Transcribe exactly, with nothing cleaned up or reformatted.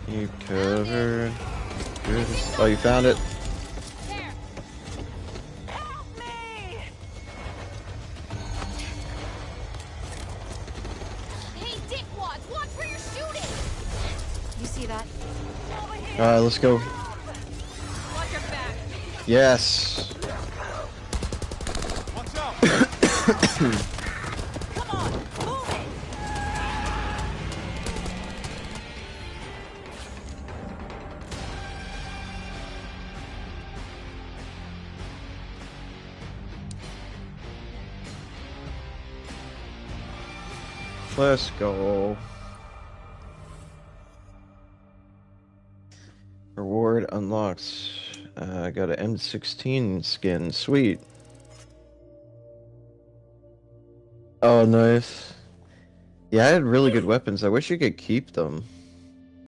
You covered. Good. Oh, you found it. There. Help me! Hey, dickwads, watch where you're shooting! You see that? Over here. All right, let's go. Watch your back. Yes. Watch out! Come on, move it! Let's go. Reward unlocked. Uh, I got an M sixteen skin. Sweet. Oh, nice. Yeah, I had really good weapons. I wish you could keep them.